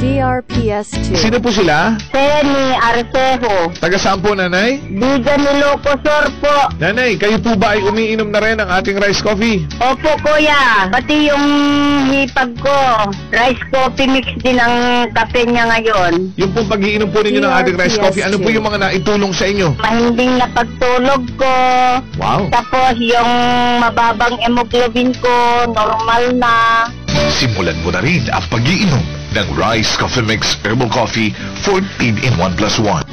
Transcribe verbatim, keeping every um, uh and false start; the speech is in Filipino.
D R P S two. Sino po sila? Seni Arcejo. Taga saan po, nanay? Biga ni Locosor po. Nanay, kayo po ba ay umiinom na rin ng ating rice coffee? Opo, kuya. Pati yung hipag ko. Rice coffee mix din ang kape niya ngayon. Yung pong pag-iinom po ninyo ng ating rice coffee, ano po yung mga naitulong sa inyo? Mahinding na pagtulog ko. Wow. Tapos yung mababang hemoglobin ko, normal na. Simulan mo na rin ang pag-iinom ng Rice Coffee Mix Herbal Coffee fourteen in one plus one.